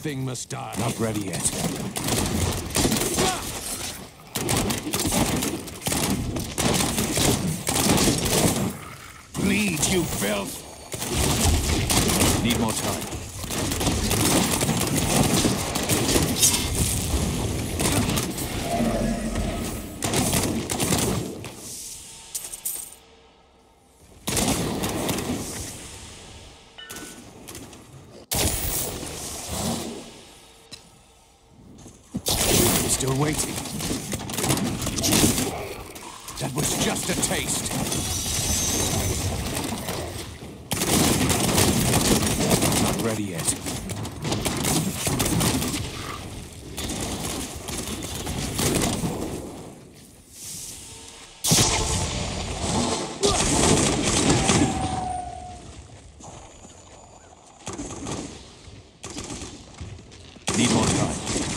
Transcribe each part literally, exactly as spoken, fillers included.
Everything must die. Not ready yet. Bleed, you filth! Need more time. Still waiting. That was just a taste. Not ready yet. Need more time.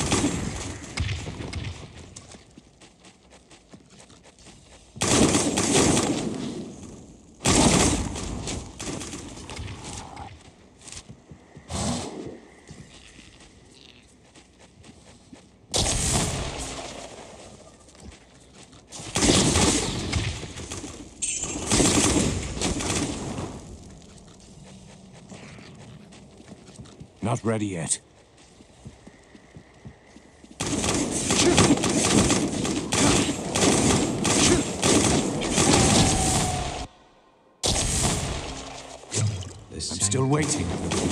Not ready yet. I'm still waiting.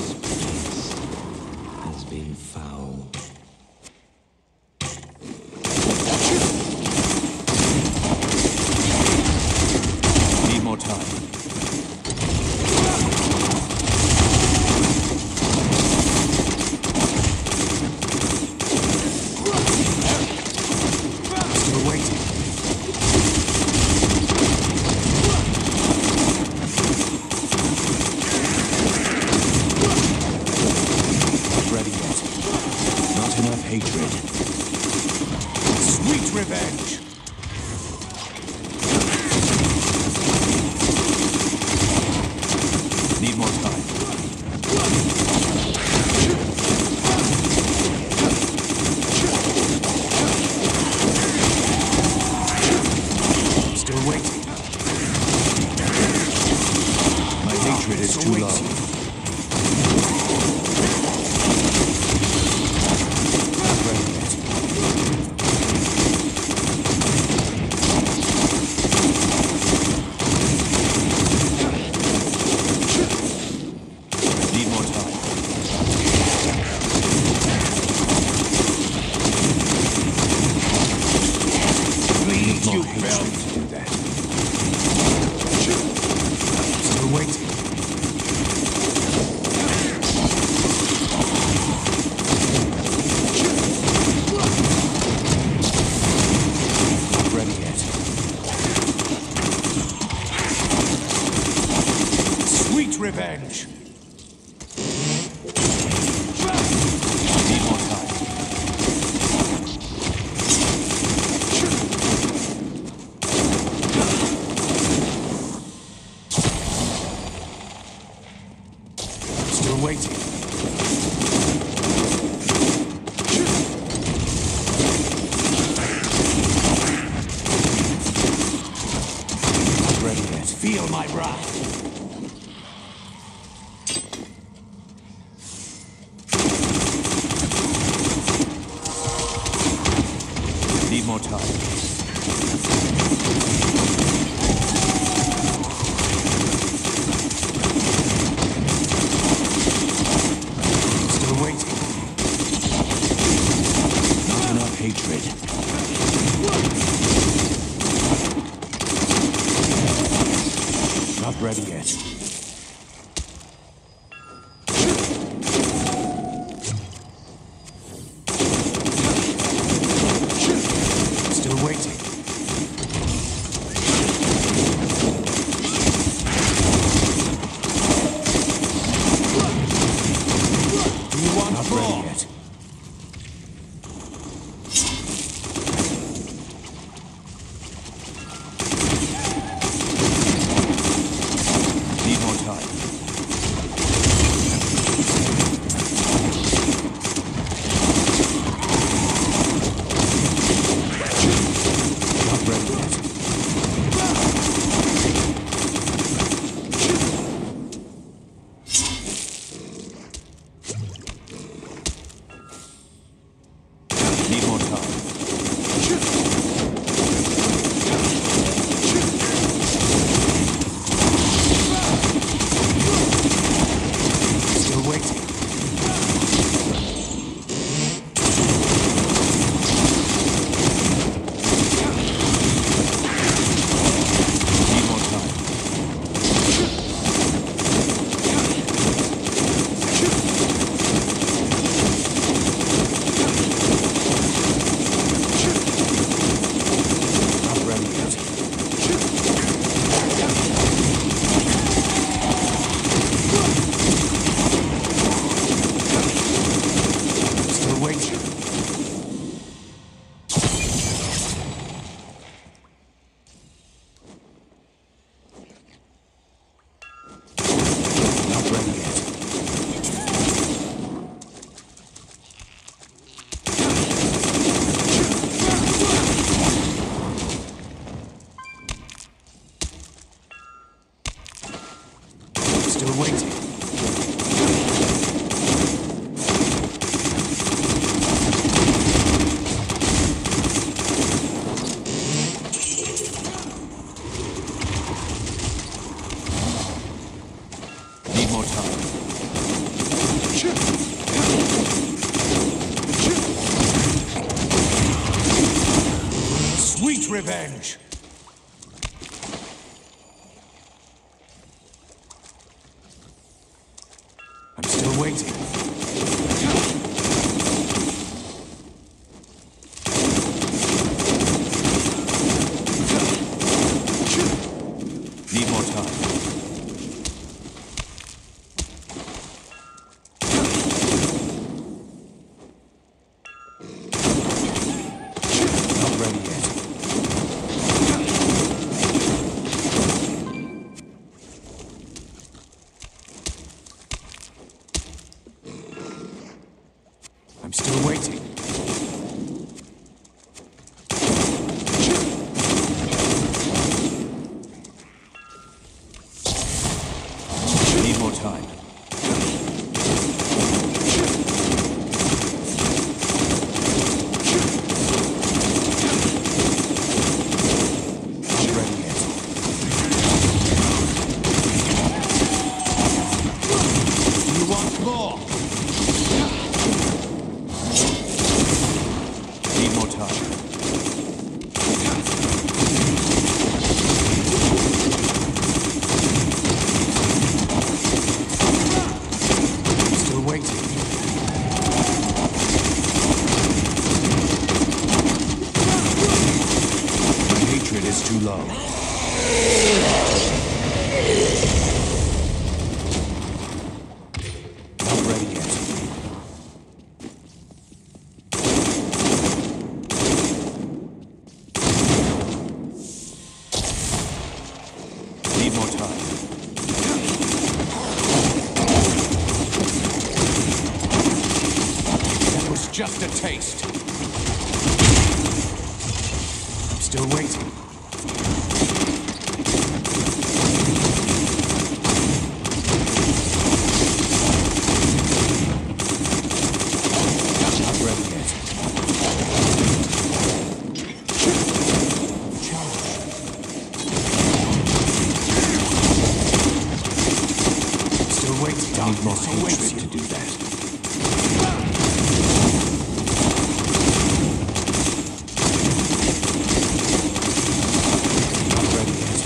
Has been foul. Need more time. Hatred. Sweet revenge! Need more time. Still waiting. My hatred is too low. You failed to do that. Still waiting. Not ready yet. Sweet revenge. Need more time. Waiting. Not ready yet. Feel my wrath. Need more time. Hatred. Not ready yet. Still waiting. Do you want Not more? ready yet. Need still waiting. Need more time. Sweet revenge! I'm still waiting. Need more time. Not ready yet. I'm still waiting. Need more time. Not ready yet. You want more? Need more time. Still waiting. My hatred is too low. Not ready yet. Need more time. That was just a taste. I'm still waiting. Not ready yet. Still waiting. I need more hatred to do that. Not ready yet.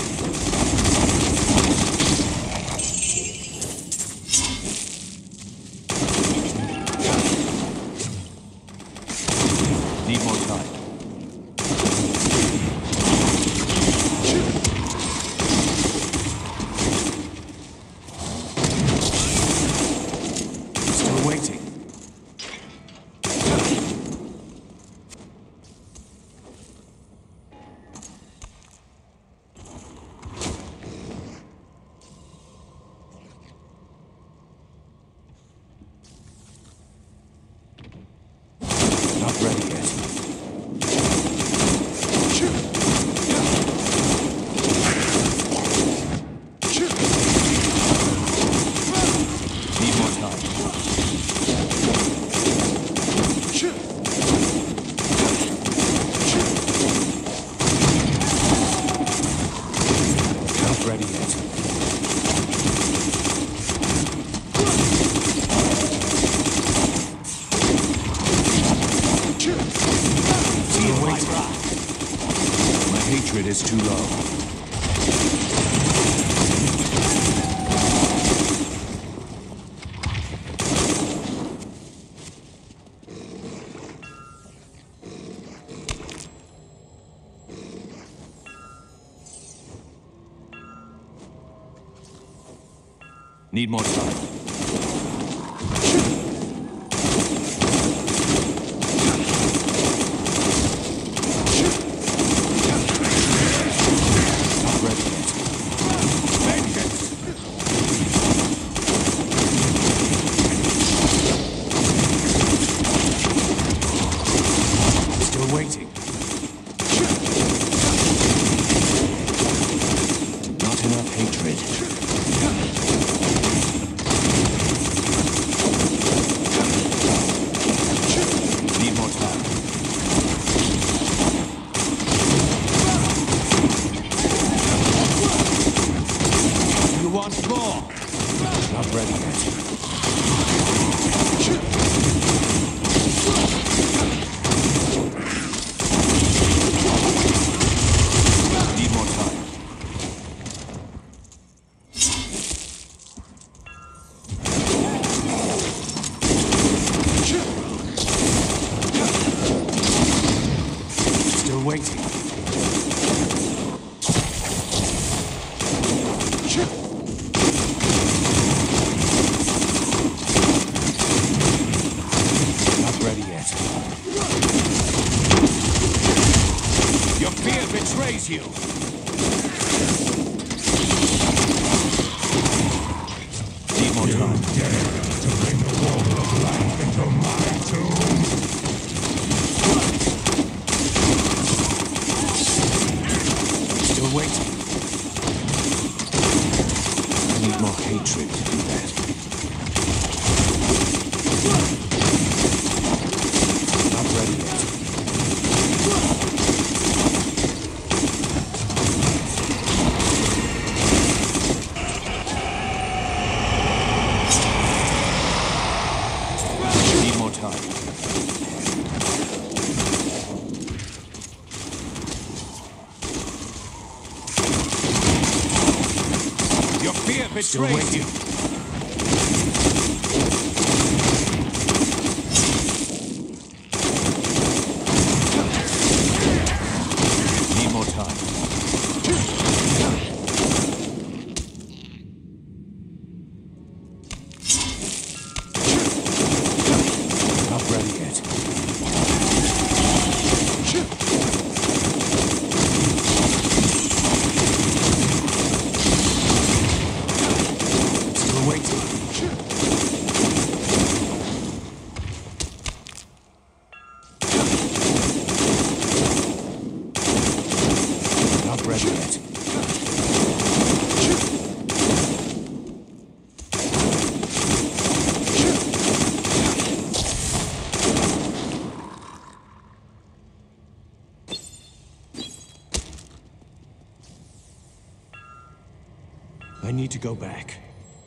Need more time. Still waiting. Not ready yet. Need more time. Not ready yet. Still waiting. My hatred is too low. Need more time. Not ready yet. Still waiting. Not enough hatred. Not ready yet. Your fear betrays you. Need more time. To bring the wall of life into my tomb. Still waiting. I need more hatred to do that. Not ready yet. Need more time. Your fear Still betrays waiting. you. Need more time. Not ready yet. Still waiting. Not ready yet. I need to go back.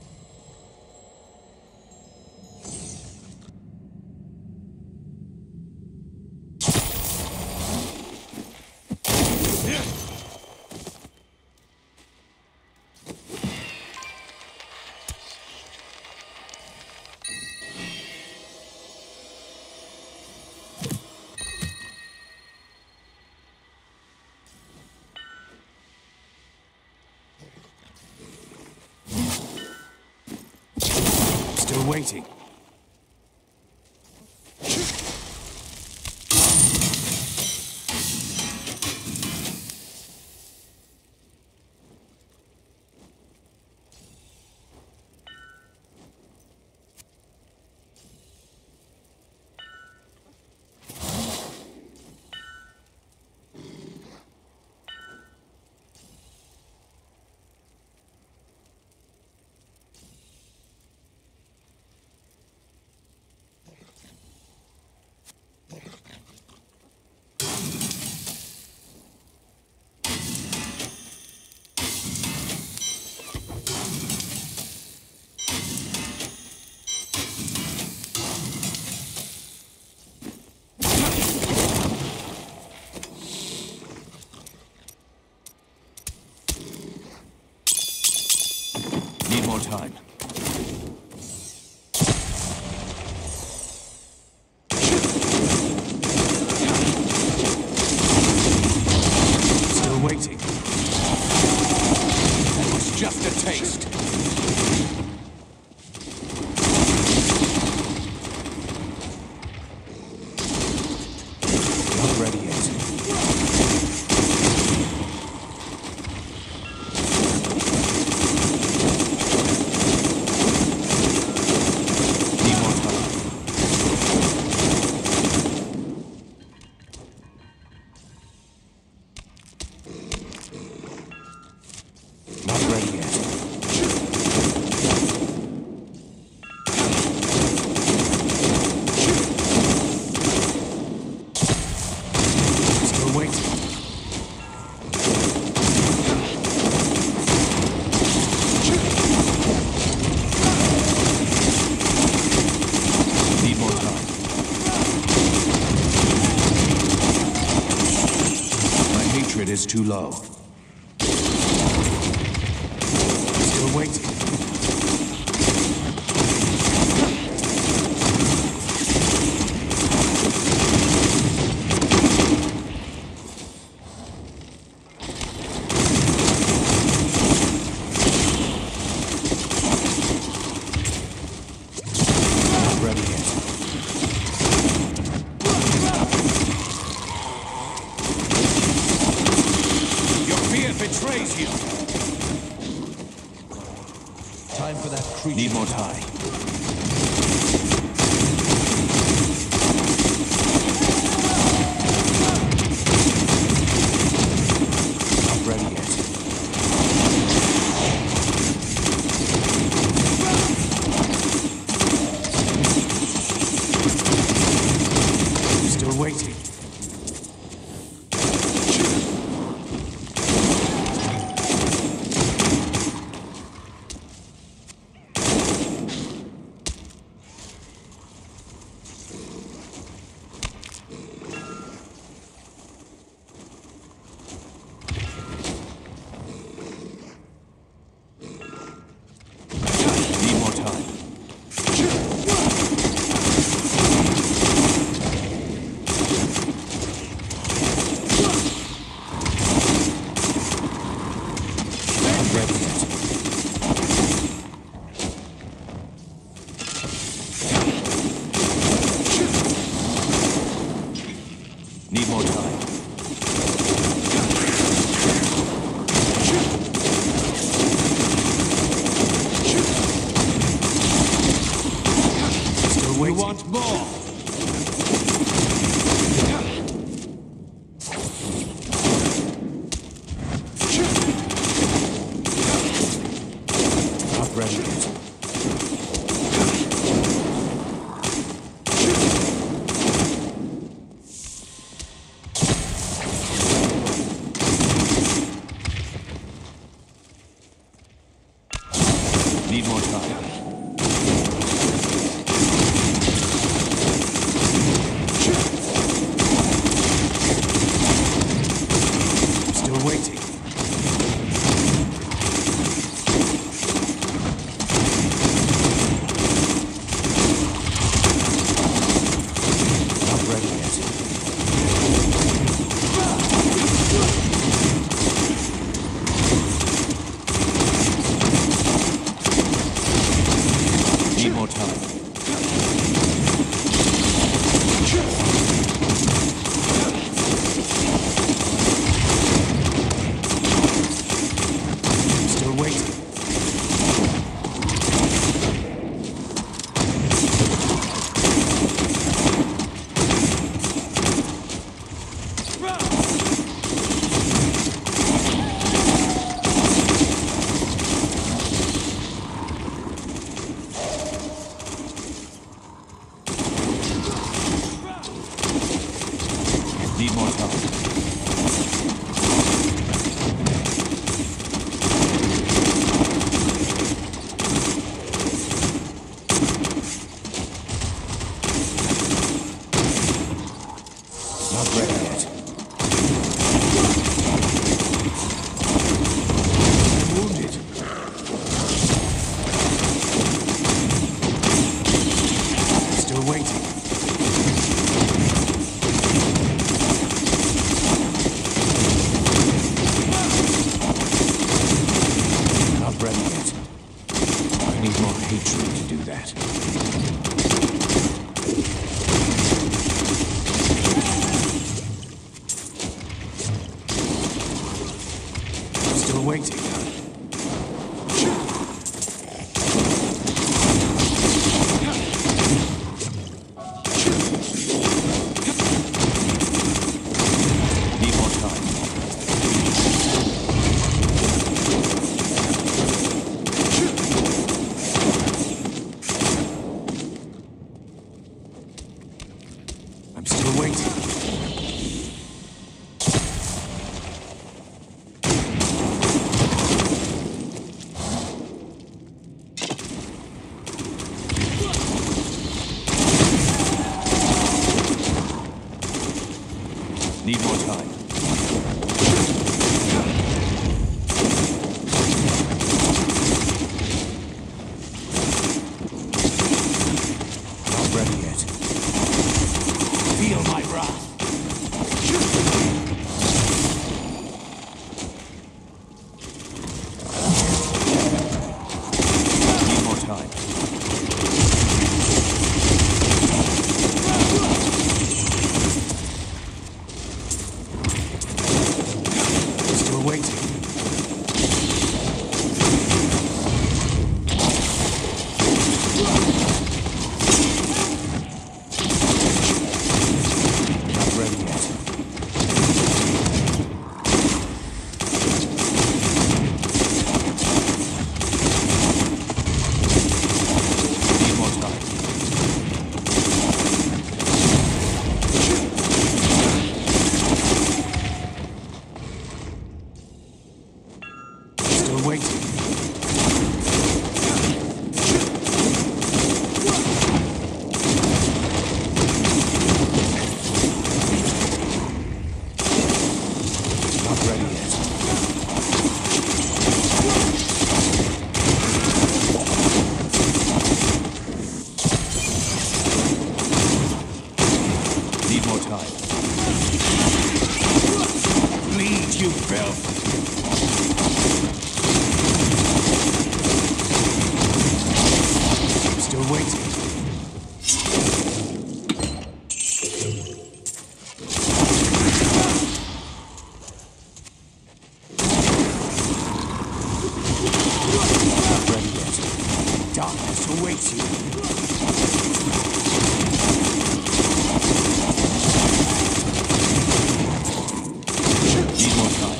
Still waiting. Need more time. Still waiting. That was just a taste. Not ready yet. Need more time. Not ready yet. creatures. Need more time. Not ready yet. Still waiting. Need more time. Still waiting. We want more. Not ready yet. Need more time. Still waiting. Not ready yet. Need more time. Still waiting. Need more time. Not ready yet. I'm wounded. Still waiting. Not ready yet. I need more hatred to do that. Still waiting. Need more time. Still waiting. Not ready yet. Need more time. Bleed, you filth! Still waiting. Not ready yet. Darkness awaits you. Need more time.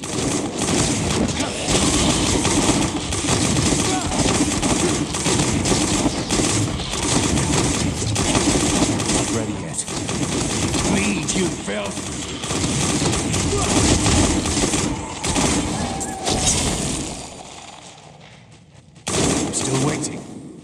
Not ready yet. Bleed, you filth! Still waiting.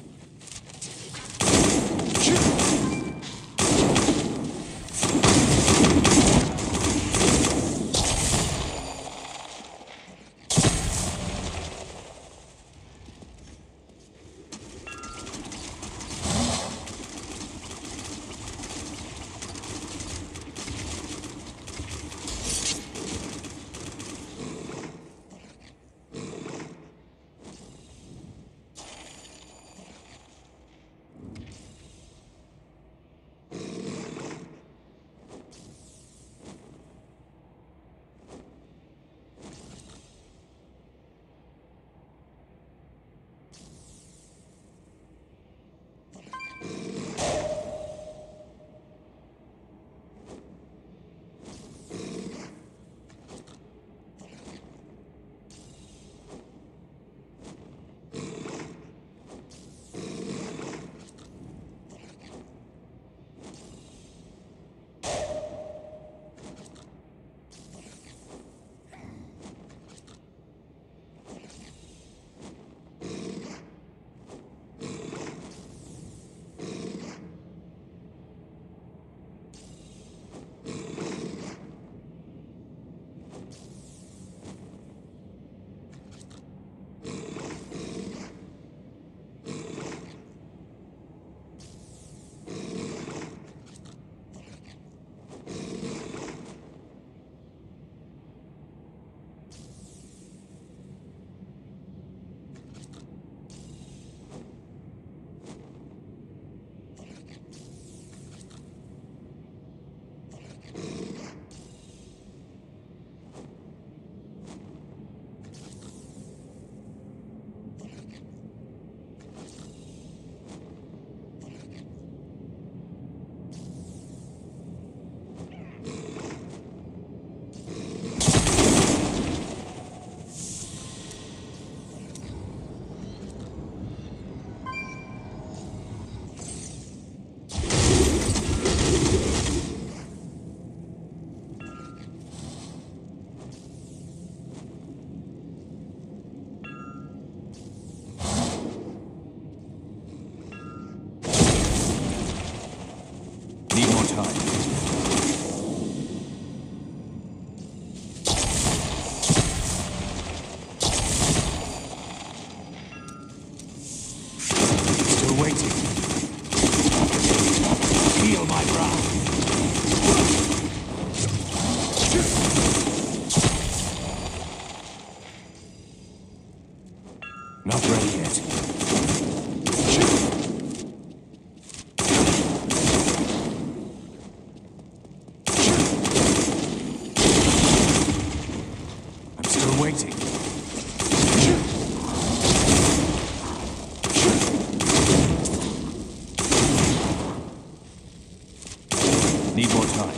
Not ready yet. I'm still waiting. Need more time.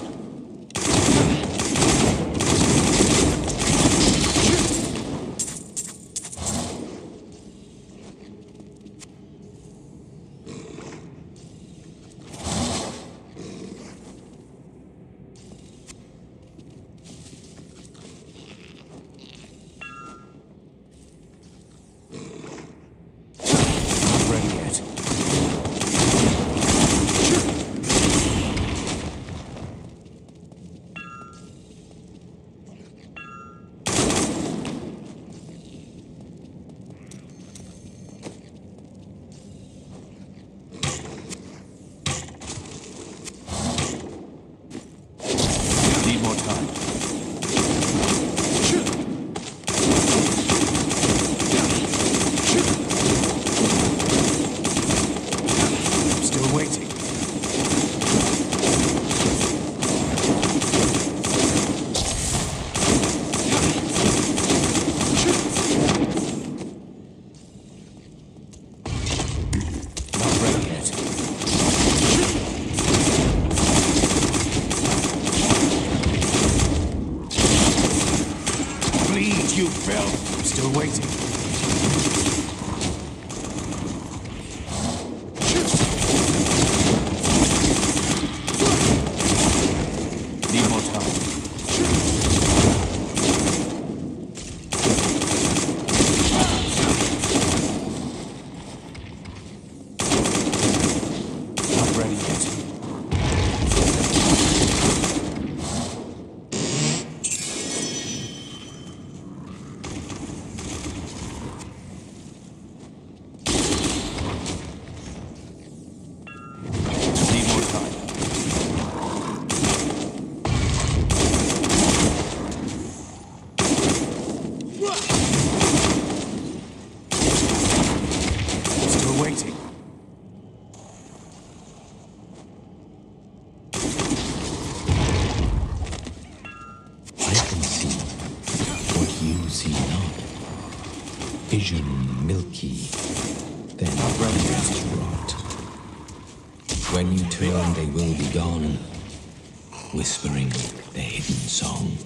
vision milky, then radiance rot. When you turn, they will be gone, whispering their hidden song.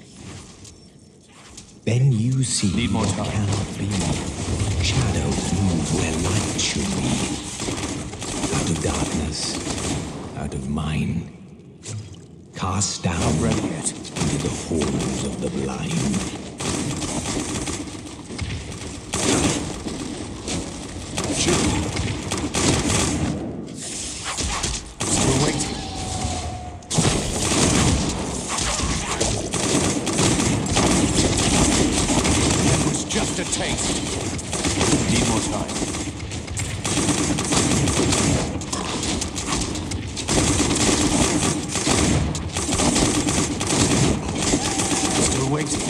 Then you see Need more what time. cannot be. Shadows move where light should be. Out of darkness, out of mind, cast down Ready yet? into the halls of the blind. Still waiting. That was just a taste. Need more time. Still waiting.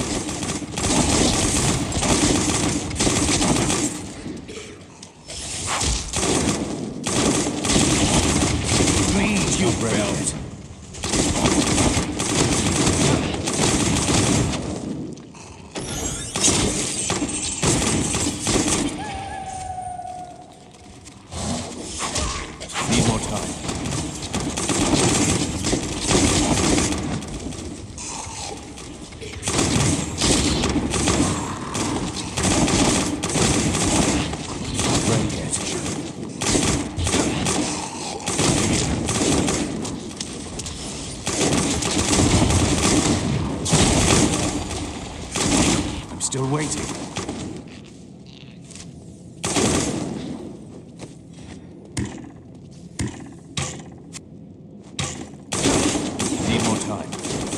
Please, you failed. Need more time. Ready yet? I'm still waiting. Need more time.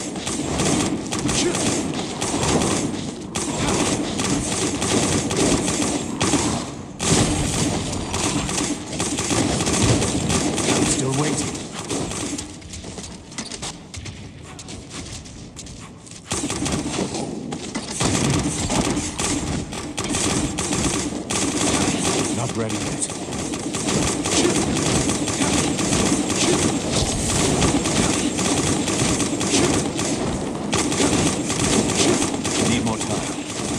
I'm still waiting. Not ready yet. Need more time.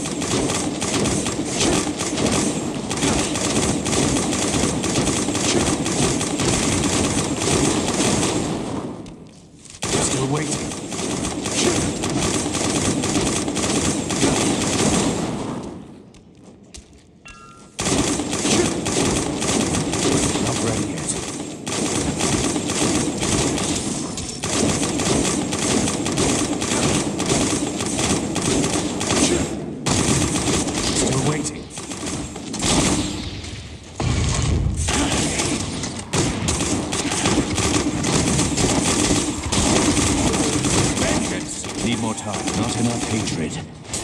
Still waiting. Not ready yet. Still waiting. Vengeance! Need more time. Not enough hatred.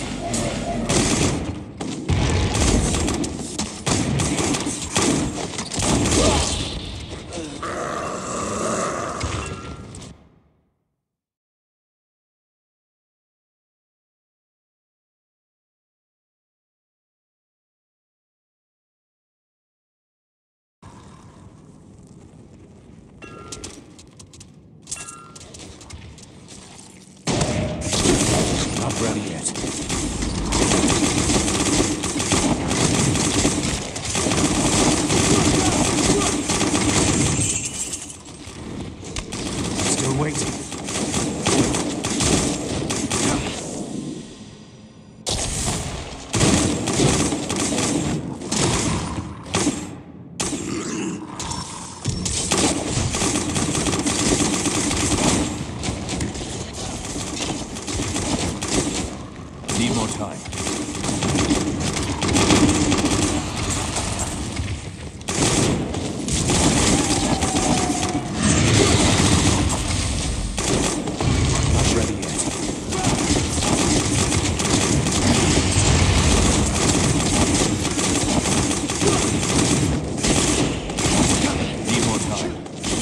Not ready yet. Still waiting. Need more time. Not ready yet. Need more time.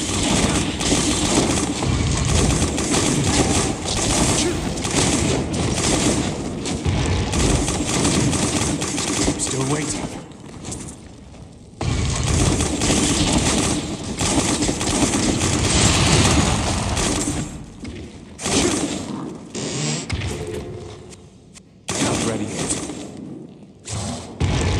Still waiting. Not ready yet.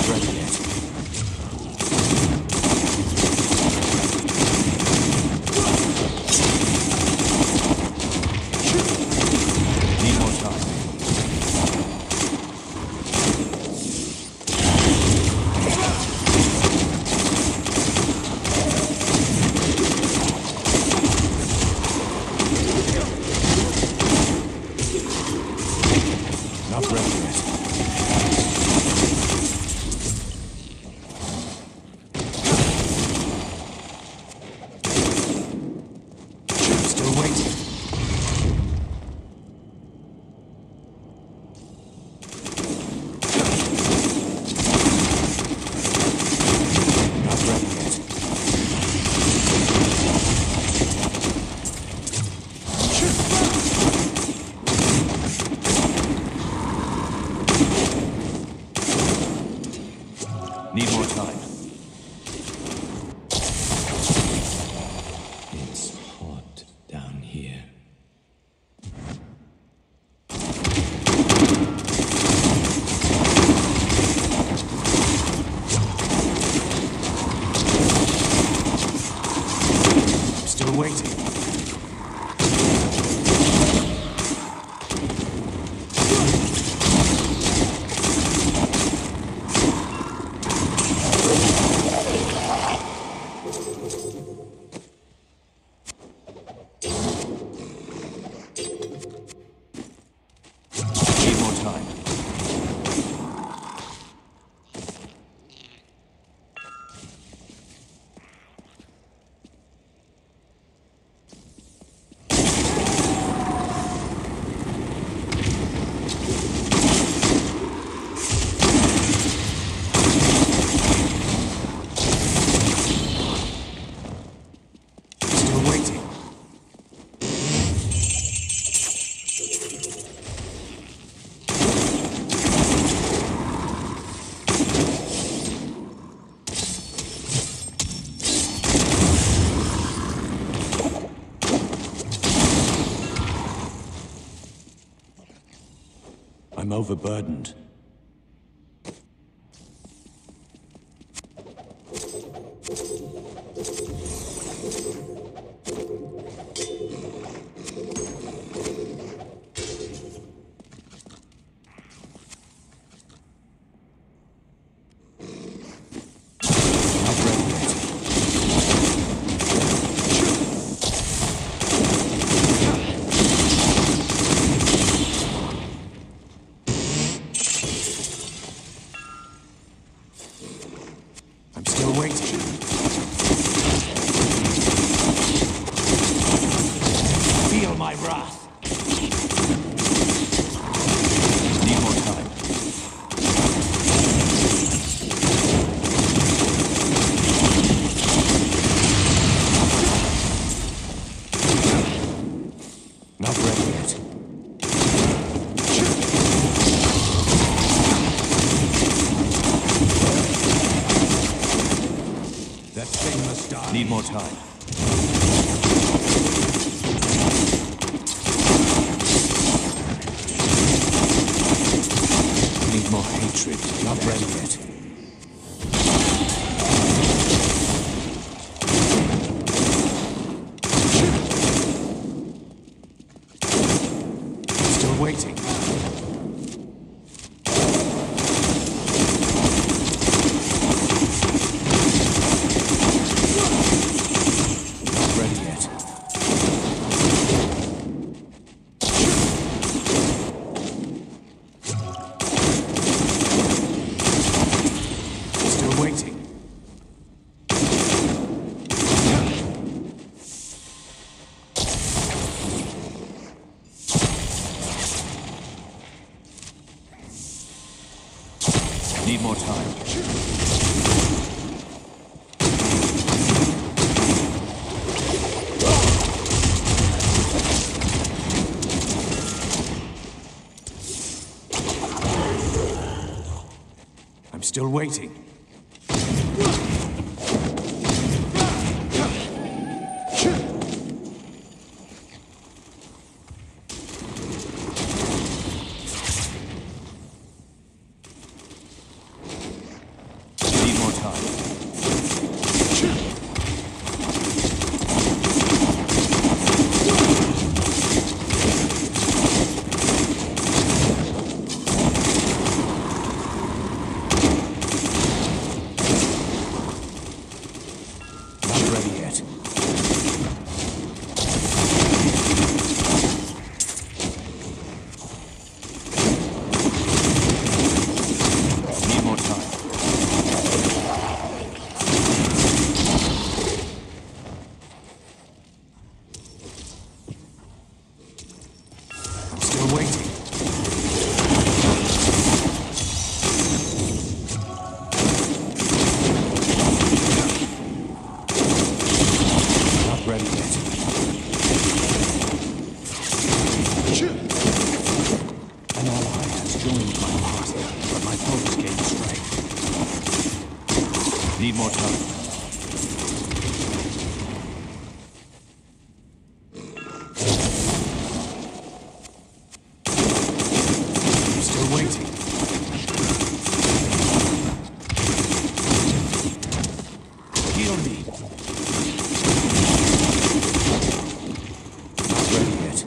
ready yet. Need more time. Not ready yet. Still waiting. Not ready yet. Need more time. It's hot down here. Still waiting. Need more time. Still waiting. I'm overburdened. Not ready yet. I'm still waiting. Feel my wrath. Need more time. Not ready yet. That thing must die. Need more time. Need more hatred. Not ready yet. Still waiting. Not ready yet. Still waiting. Need more time. I'm still waiting. time. Not ready yet. Need more time. I'm still waiting. Not ready yet. An ally has joined my party, but my foes gain strength. Need more time. I'm still waiting. Heal me. Not ready yet.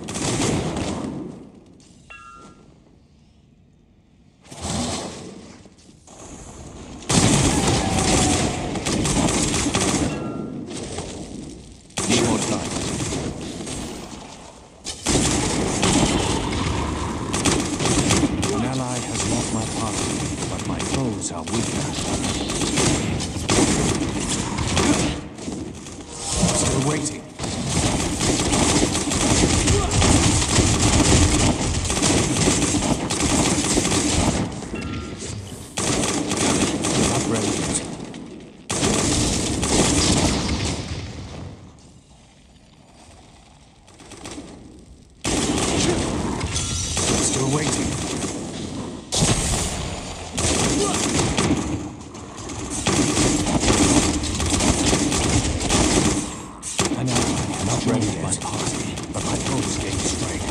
Need more time. An ally has left my party, but my foes are weaker. I'm still waiting. Not ready yet. I'm still waiting. An ally not ready yet. My party, but my foes gain strength.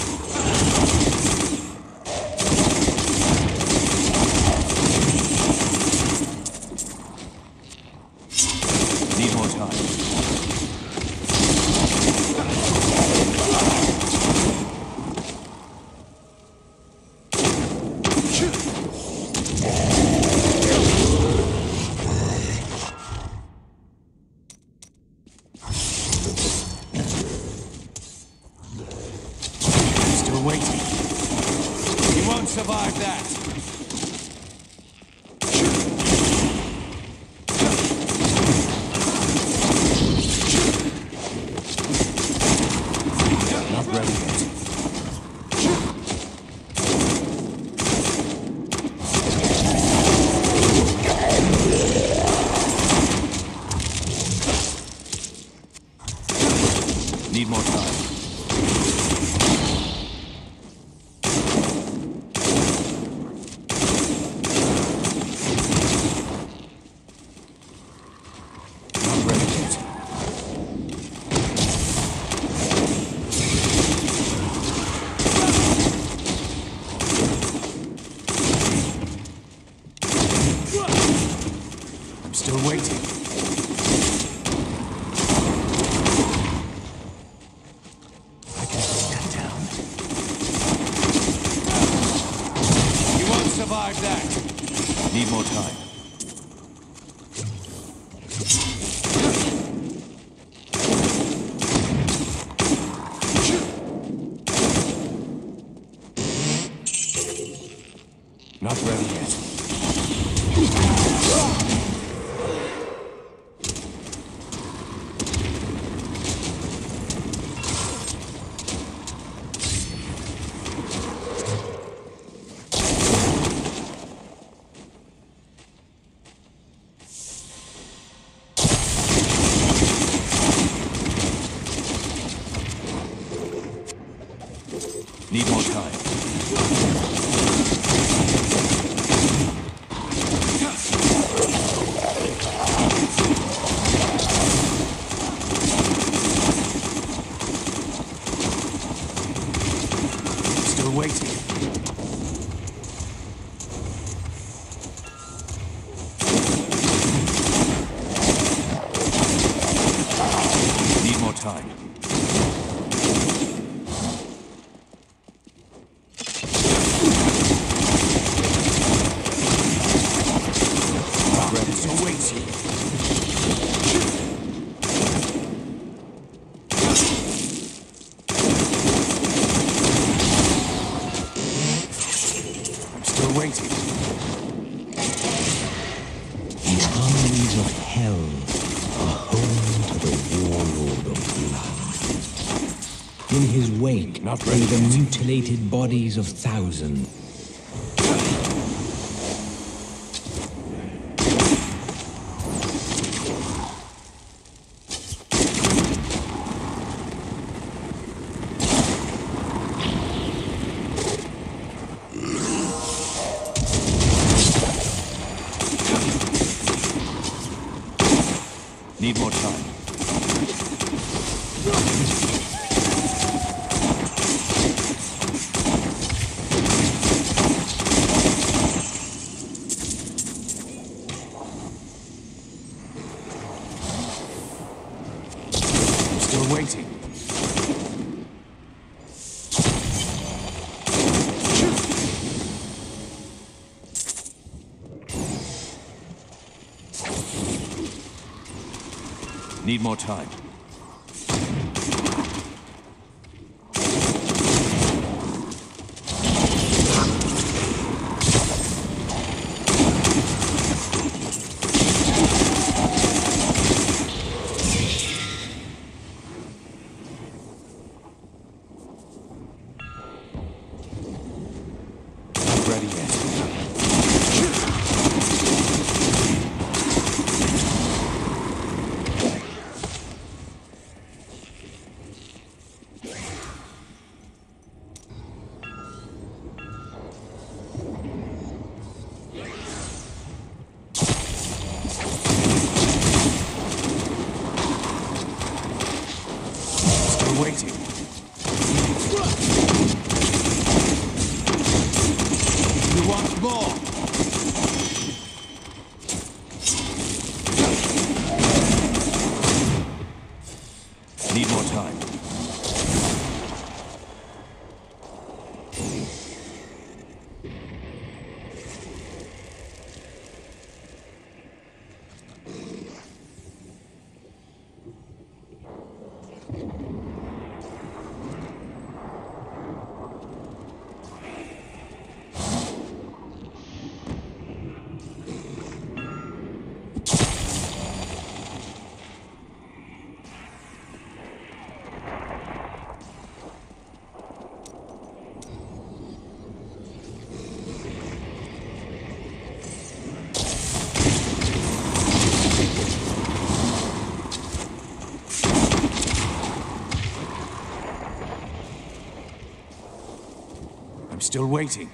Need more time. I'm still waiting. You won't survive that. Not ready yet. Need more time. Not ready yet. I'm still waiting. I can put that down. You won't survive that. Need more time. Not ready yet. Darkness awaits you. I'm still waiting. The armies of hell are home to the warlord of blood. In his wake Not lay ready the yet. mutilated bodies of thousands. Need more time. I'm still waiting. Need more time. Not ready yet. Still waiting. You want more? Need more time. I'm still waiting.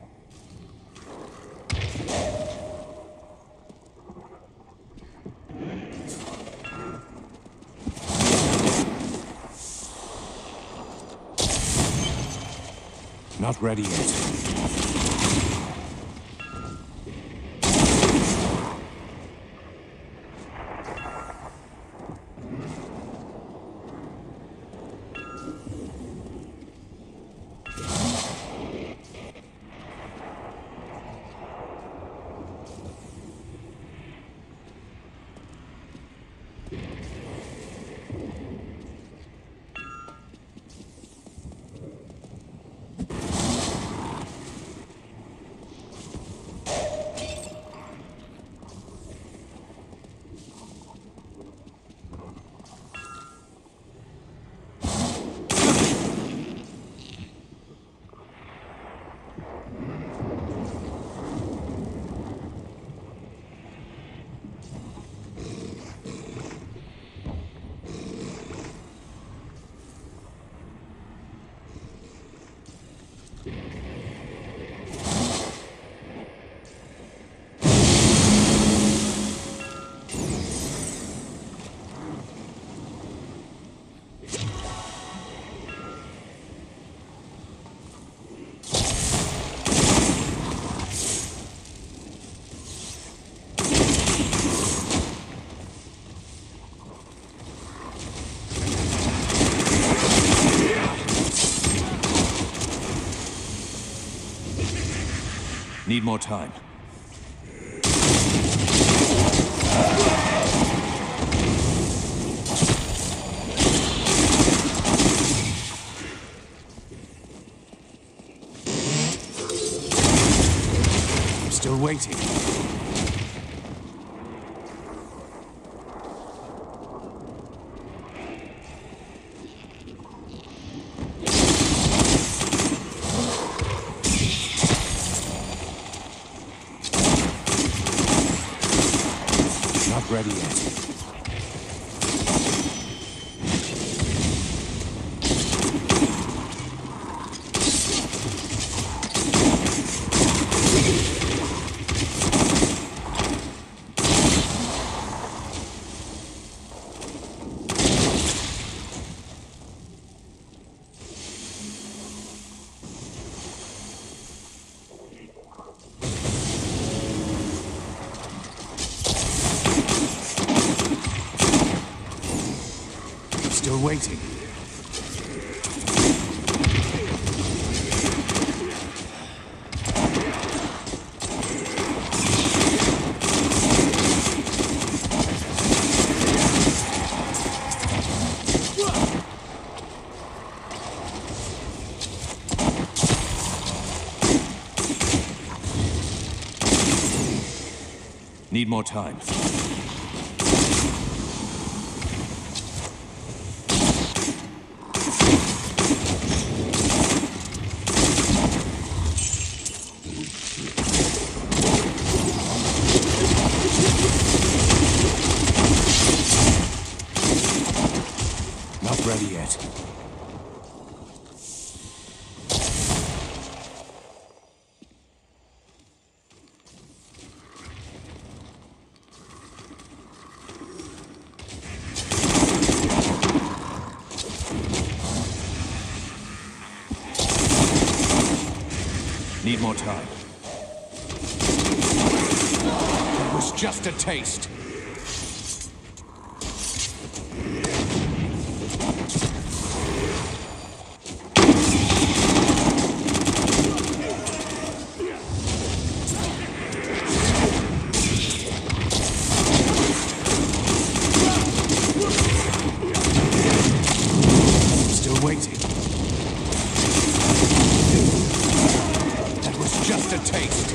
Not ready yet. Need more time. waiting. Not ready yet. Still waiting. Need more time. Not ready yet. Need more time. It was just a taste. Still waiting. That was just a taste.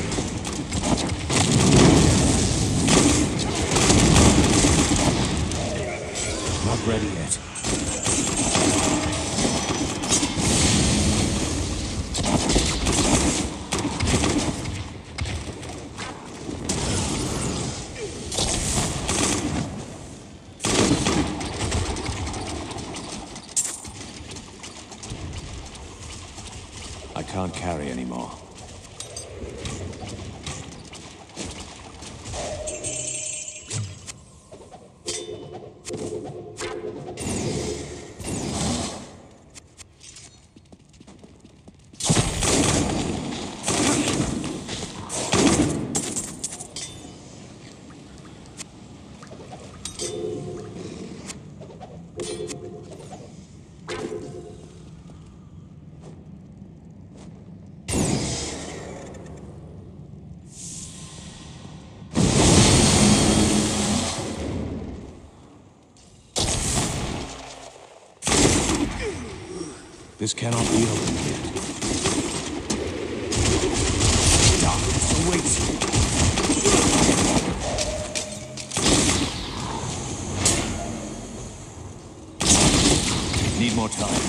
Not ready yet. I can't carry anymore. This cannot be opened yet. Darkness awaits you. Need more time.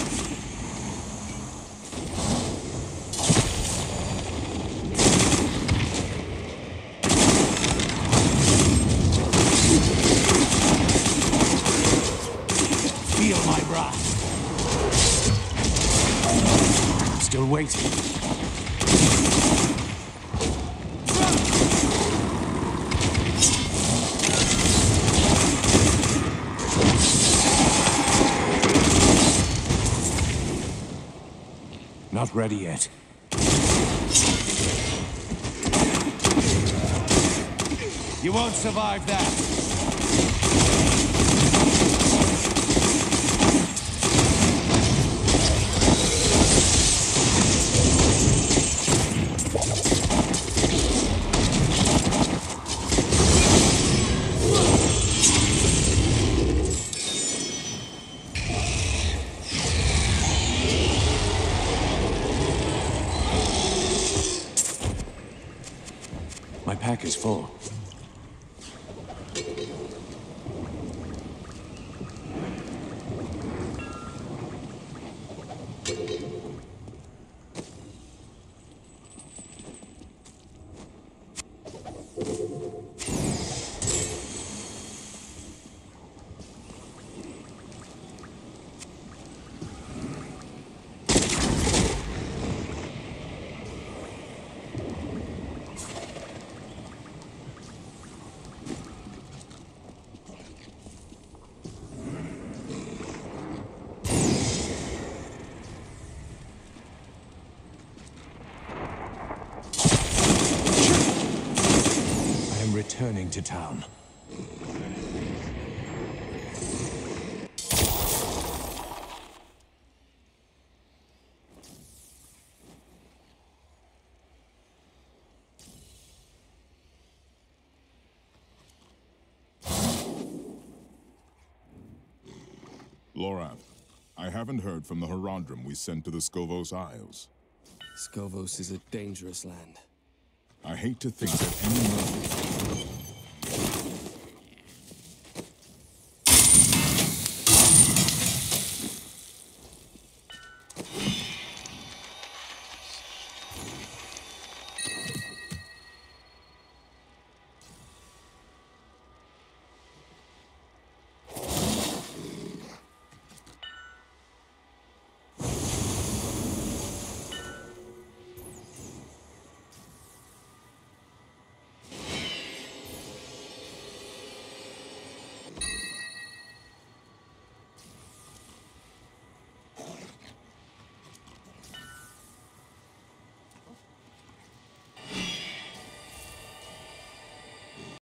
Feel my wrath. Still waiting. Not ready yet. You won't survive that. full. Returning to town. Lorath, I haven't heard from the Herondrum we sent to the Skovos Isles. Skovos is a dangerous land. I hate to think that any moment